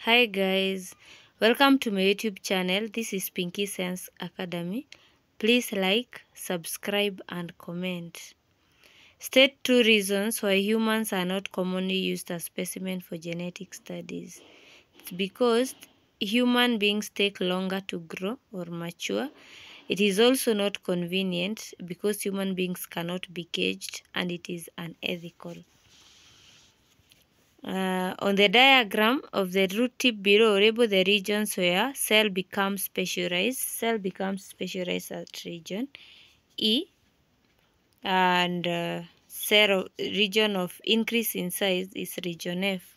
Hi guys, welcome to my YouTube channel. This is Pinky Science Academy. Please like, subscribe and comment. State 2 reasons why humans are not commonly used as specimen for genetic studies. It's because human beings take longer to grow or mature. It is also not convenient because human beings cannot be caged and it is unethical. On the diagram of the root tip below, label the regions where cell becomes specialized. Cell becomes specialized at region E, and region of increase in size is region F,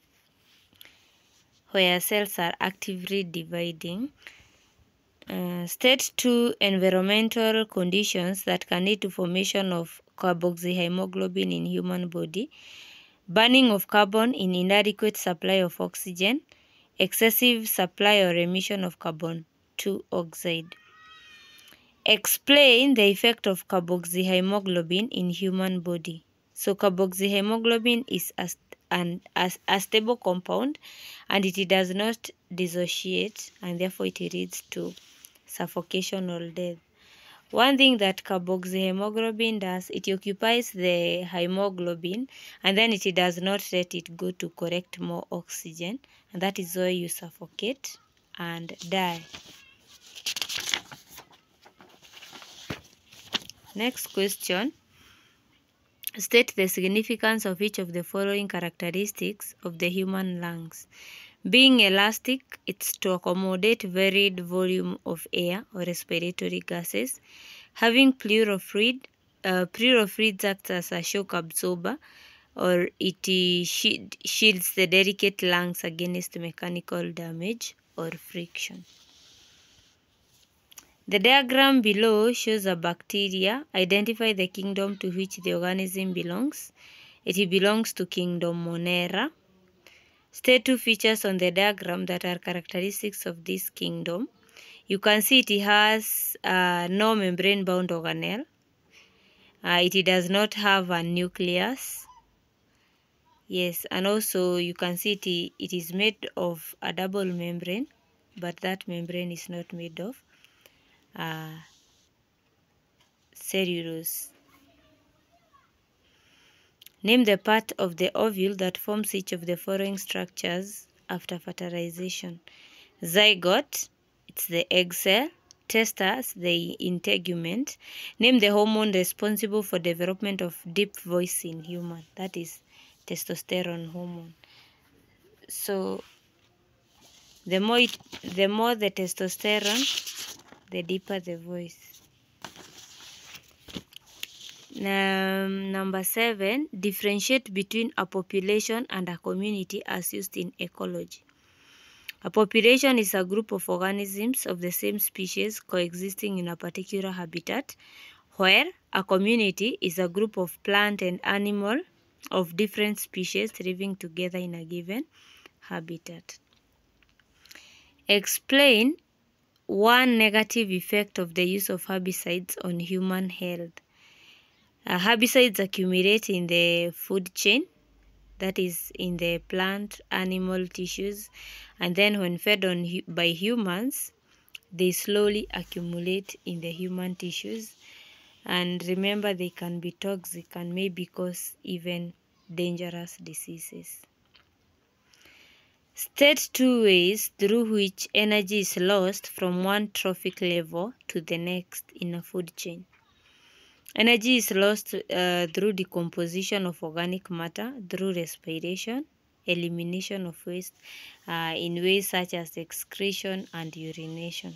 where cells are actively dividing. State 2 environmental conditions that can lead to formation of carboxyhemoglobin in human body. Burning of carbon in inadequate supply of oxygen, excessive supply or emission of carbon 2 oxide. Explain the effect of carboxyhemoglobin in human body. So carboxyhemoglobin is a stable compound and it does not dissociate, and therefore it leads to suffocation or death. One thing that carboxyhemoglobin does, it occupies the hemoglobin and then it does not let it go to collect more oxygen, and that is why you suffocate and die. Next question. State the significance of each of the following characteristics of the human lungs. Being elastic, it's to accommodate varied volume of air or respiratory gases. Having pleural fluid acts as a shock absorber, or it shields the delicate lungs against mechanical damage or friction. The diagram below shows a bacteria. Identify the kingdom to which the organism belongs. It belongs to kingdom Monera. State 2 features on the diagram that are characteristics of this kingdom. You can see it has no membrane-bound organelle. It does not have a nucleus. Yes, and also you can see it is made of a double membrane, but that membrane is not made of cellulose. Name the part of the ovule that forms each of the following structures after fertilization. Zygote, it's the egg cell. Testes, the integument. Name the hormone responsible for development of deep voice in human. That is testosterone hormone. So the more the testosterone, the deeper the voice. Number 7, differentiate between a population and a community as used in ecology. A population is a group of organisms of the same species coexisting in a particular habitat, where a community is a group of plant and animal of different species living together in a given habitat. Explain one negative effect of the use of herbicides on human health. Herbicides accumulate in the food chain, that is in the plant animal tissues, and then when fed on by humans, they slowly accumulate in the human tissues. And remember, they can be toxic and may cause even dangerous diseases. State 2 ways through which energy is lost from one trophic level to the next in a food chain. Energy is lost through decomposition of organic matter, through respiration, elimination of waste in ways such as excretion and urination.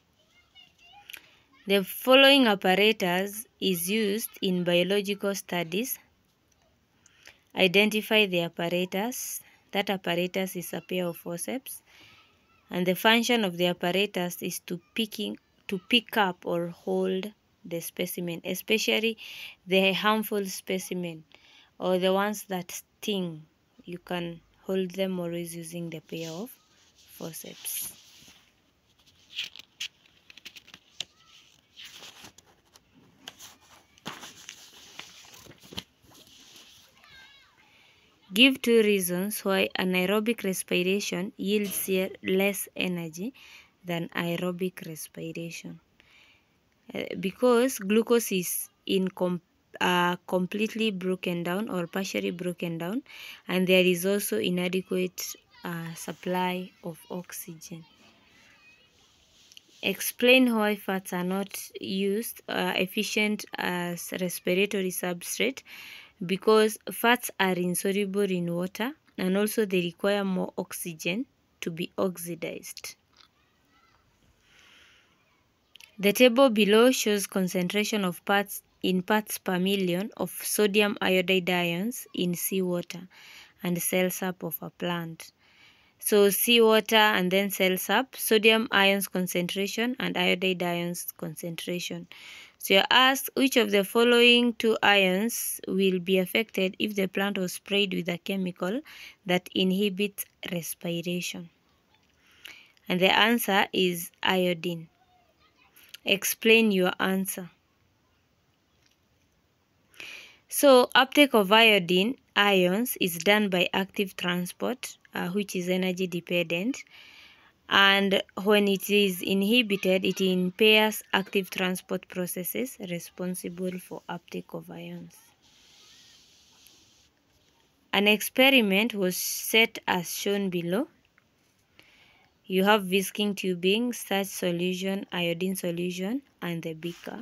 The following apparatus is used in biological studies. Identify the apparatus. That apparatus is a pair of forceps, and the function of the apparatus is to pick up or hold the specimen, especially the harmful specimen or the ones that sting. You can hold them always using the pair of forceps. Give 2 reasons why anaerobic respiration yields less energy than aerobic respiration. Because glucose is completely broken down or partially broken down, and there is also inadequate supply of oxygen. Explain why fats are not used efficient as respiratory substrate. Because fats are insoluble in water, and also they require more oxygen to be oxidized. The table below shows concentration of parts per million of sodium iodide ions in seawater and cell sap of a plant. So seawater and then cell sap, sodium ions concentration and iodide ions concentration. So you're asked which of the following 2 ions will be affected if the plant was sprayed with a chemical that inhibits respiration. And the answer is iodine. Explain your answer. So uptake of iodine ions is done by active transport, which is energy dependent. And when it is inhibited, it impairs active transport processes responsible for uptake of ions. An experiment was set as shown below. You have whisking tubing, starch solution, iodine solution, and the beaker.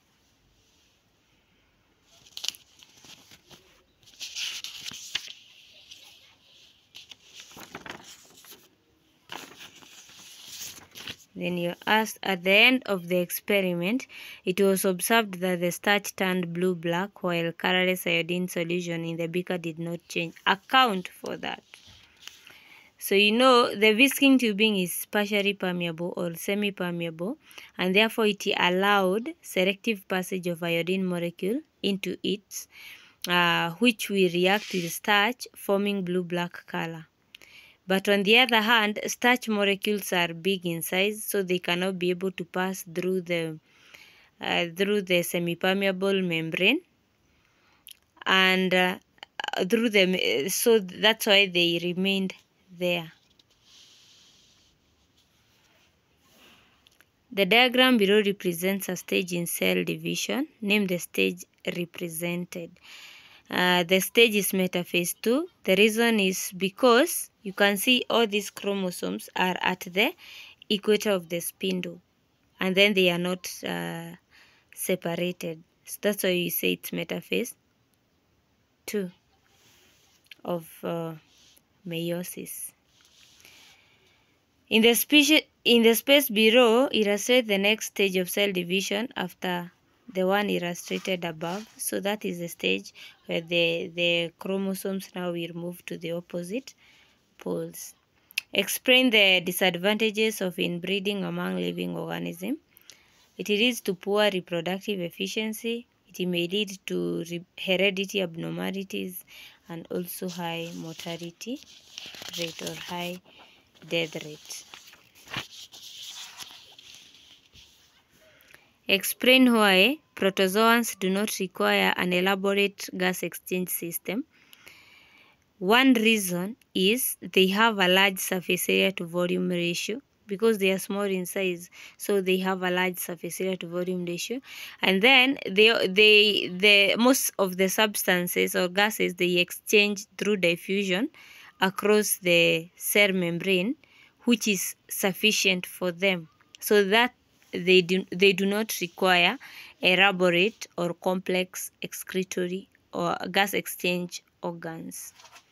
Then you're asked, at the end of the experiment, it was observed that the starch turned blue-black while colorless iodine solution in the beaker did not change. Account for that. So you know the whisking tubing is partially permeable or semi-permeable, and therefore it allowed selective passage of iodine molecule into it, which will react with starch, forming blue-black color. But on the other hand, starch molecules are big in size, so they cannot be able to pass through the semi-permeable membrane, and so that's why they remained there. The diagram below represents a stage in cell division. Name the stage represented. The stage is metaphase 2. The reason is because you can see all these chromosomes are at the equator of the spindle, and then they are not separated. So that's why you say it's metaphase 2 of meiosis. In the space below, illustrate the next stage of cell division after the one illustrated above. So that is the stage where the chromosomes now will move to the opposite poles. Explain the disadvantages of inbreeding among living organisms. It leads to poor reproductive efficiency. It may lead to heredity abnormalities and also high mortality rate or high death rate. Explain why protozoans do not require an elaborate gas exchange system. One reason is they have a large surface area to volume ratio because they are small in size, so they have a large surface area to volume ratio. And then the most of the substances or gases they exchange through diffusion across the cell membrane, which is sufficient for them, so that they do not require elaborate or complex excretory or gas exchange organs.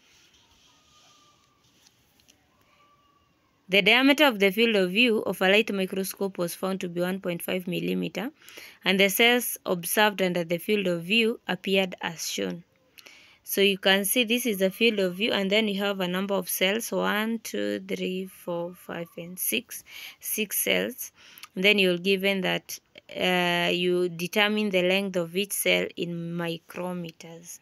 The diameter of the field of view of a light microscope was found to be 1.5 mm, and the cells observed under the field of view appeared as shown. So you can see this is the field of view, and then you have a number of cells, 1, 2, 3, 4, 5, and 6 cells. And then you're given that you determine the length of each cell in micrometers.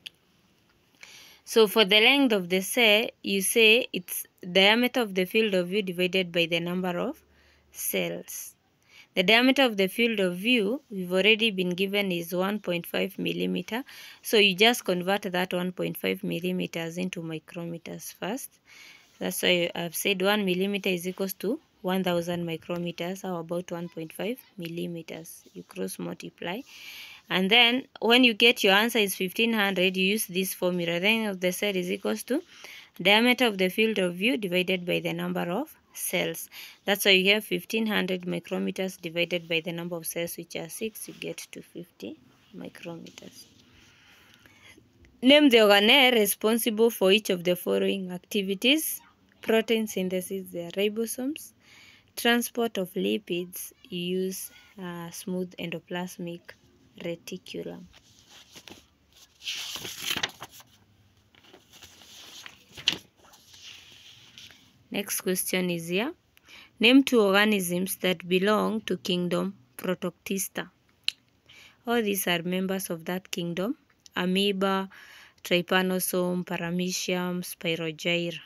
So for the length of the cell, you say it's diameter of the field of view divided by the number of cells. The diameter of the field of view we've already been given is 1.5 millimeter. So you just convert that 1.5 millimeters into micrometers first. That's why I've said 1 millimeter is equals to 1000 micrometers, or about 1.5 millimeters. You cross multiply. And then when you get your answer is 1500, you use this formula. Length of the cell is equals to diameter of the field of view divided by the number of cells. That's why you have 1500 micrometers divided by the number of cells, which are 6, you get to 50 micrometers. Name the organelle responsible for each of the following activities: protein synthesis, they are ribosomes; transport of lipids, you use smooth endoplasmic reticulum. Next question is here. Name 2 organisms that belong to kingdom Protoctista. All these are members of that kingdom: amoeba, trypanosome, paramecium, spirogyra.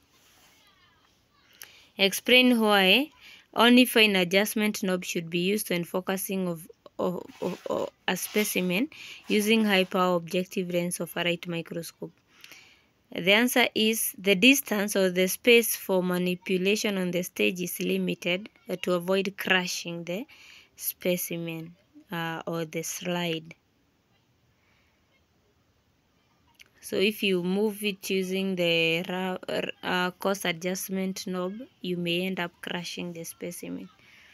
Explain why only fine adjustment knob should be used when focusing of a specimen using high power objective lens of a light microscope. The answer is the distance or the space for manipulation on the stage is limited to avoid crushing the specimen or the slide. So if you move it using the coarse adjustment knob, you may end up crushing the specimen.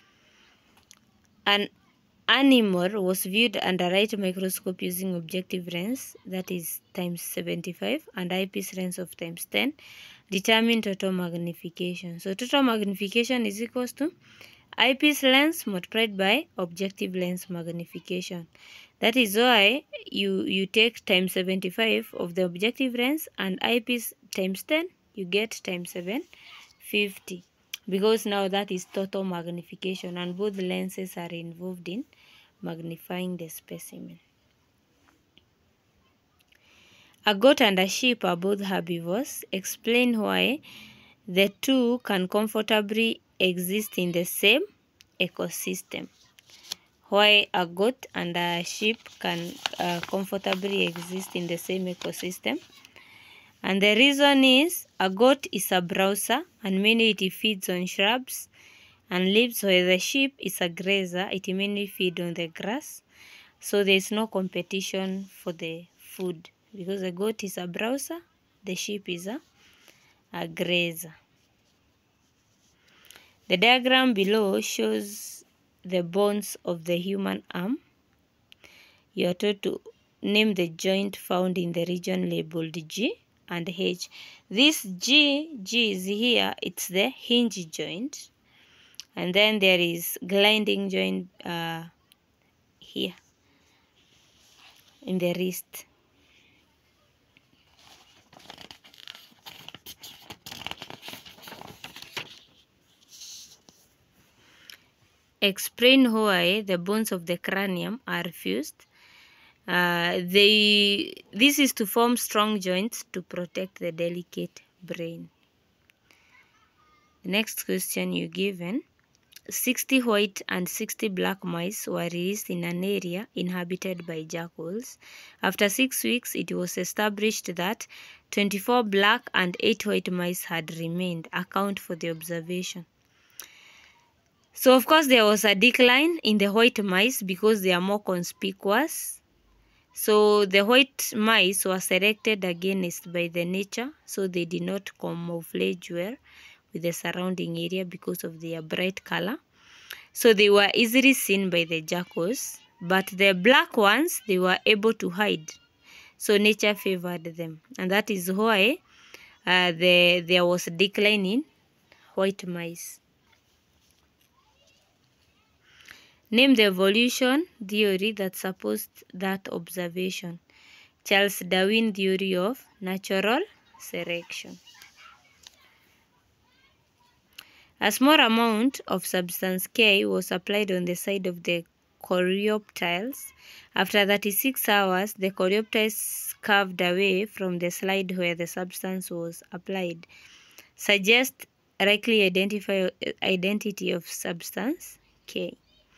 An animal was viewed under light microscope using objective lens, that is times 75, and eyepiece lens of times 10. Determine total magnification. So total magnification is equals to eyepiece lens multiplied by objective lens magnification. That is why you take times 75 of the objective lens and eyepiece times 10, you get times 750. Because now that is total magnification, and both lenses are involved in magnifying the specimen. A goat and a sheep are both herbivores. Explain why the two can comfortably exist in the same ecosystem. Why a goat and a sheep can comfortably exist in the same ecosystem. And the reason is a goat is a browser, and mainly it feeds on shrubs and leaves, while the sheep is a grazer, it mainly feeds on the grass. So there is no competition for the food, because the goat is a browser, the sheep is a grazer. The diagram below shows the bones of the human arm. You are told to name the joint found in the region labeled G and H. This G is here, it's the hinge joint. And then there is gliding joint here in the wrist. Explain why the bones of the cranium are fused. This is to form strong joints to protect the delicate brain. The next question you're given: 60 white and 60 black mice were released in an area inhabited by jackals. After 6 weeks, it was established that 24 black and 8 white mice had remained. Account for the observation. So, of course, there was a decline in the white mice because they are more conspicuous. So, the white mice were selected against by the nature, so they did not camouflage well with the surrounding area because of their bright color. So, they were easily seen by the jackals, but the black ones, they were able to hide. So, nature favored them, and that is why there was a decline in white mice. Name the evolution theory that supports that observation. Charles Darwin theory of natural selection. A small amount of substance K was applied on the side of the coreoptiles. After 36 hours, the coreoptiles curved away from the slide where the substance was applied. Suggest likely identity of substance K.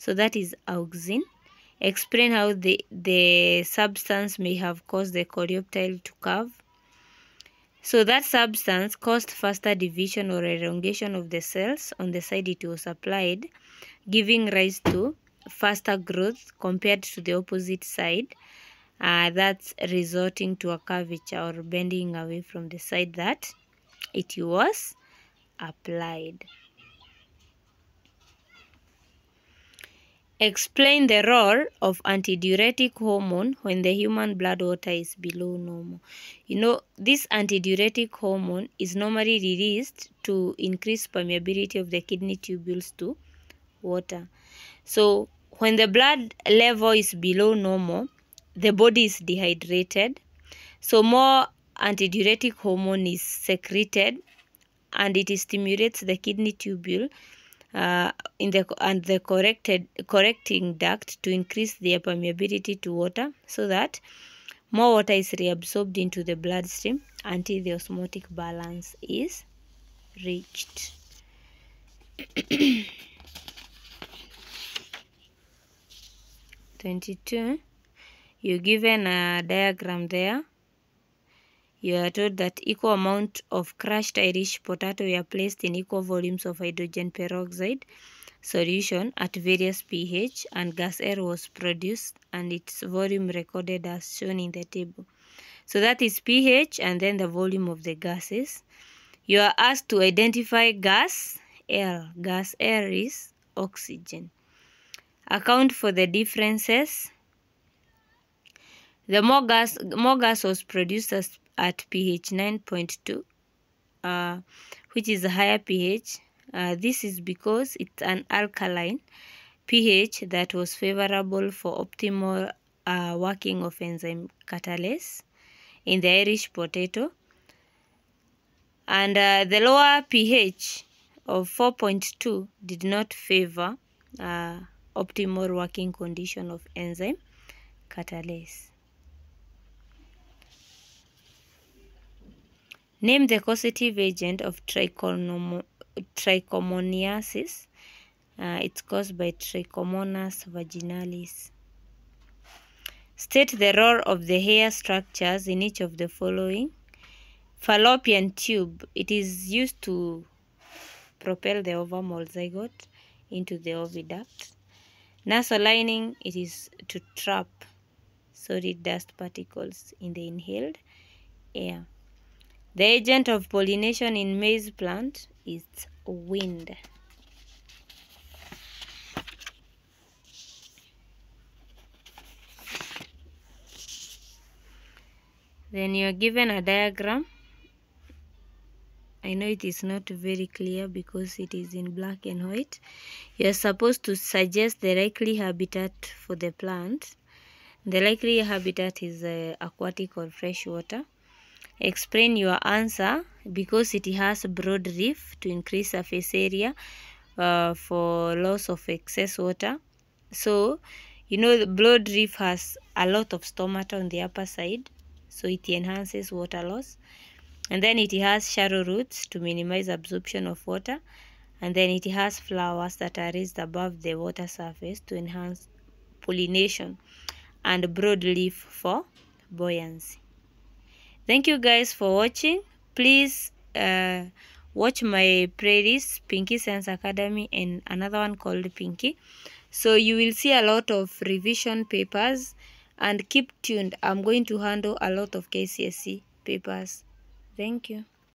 So that is auxin. Explain how the substance may have caused the coleoptile to curve. So that substance caused faster division or elongation of the cells on the side it was applied, giving rise to faster growth compared to the opposite side. That's resulting to a curvature or bending away from the side that it was applied. Explain the role of antidiuretic hormone when the human blood water is below normal. This antidiuretic hormone is normally released to increase permeability of the kidney tubules to water. So when the blood level is below normal, the body is dehydrated. So more antidiuretic hormone is secreted, and it stimulates the kidney tubule the correcting duct to increase their permeability to water, so that more water is reabsorbed into the bloodstream until the osmotic balance is reached. 22. You're given a diagram there. You are told that equal amount of crushed Irish potato were placed in equal volumes of hydrogen peroxide solution at various pH, and gas air was produced and its volume recorded as shown in the table. So that is pH and then the volume of the gases. You are asked to identify gas air. Gas air is oxygen. Account for the differences. The more gas was produced at pH 9.2, which is a higher pH. This is because it's an alkaline pH that was favorable for optimal working of enzyme catalase in the Irish potato. And the lower pH of 4.2 did not favor optimal working condition of enzyme catalase. Name the causative agent of trichomoniasis. It's caused by Trichomonas vaginalis. State the role of the hair structures in each of the following. Fallopian tube. It is used to propel the ovum or zygote into the oviduct. Nasal lining. It is to trap solid dust particles in the inhaled air. The agent of pollination in maize plant is wind. Then you are given a diagram. I know it is not very clear because it is in black and white. You are supposed to suggest the likely habitat for the plant. The likely habitat is aquatic or freshwater. Explain your answer because it has broad reef to increase surface area for loss of excess water. So, the broad reef has a lot of stomata on the upper side, so it enhances water loss. And then it has shallow roots to minimize absorption of water. And then it has flowers that are raised above the water surface to enhance pollination, and broad leaf for buoyancy. Thank you guys for watching. Please watch my playlist, Pinky Science Academy, and another one called Pinky. So you will see a lot of revision papers, and keep tuned. I'm going to handle a lot of KCSE papers. Thank you.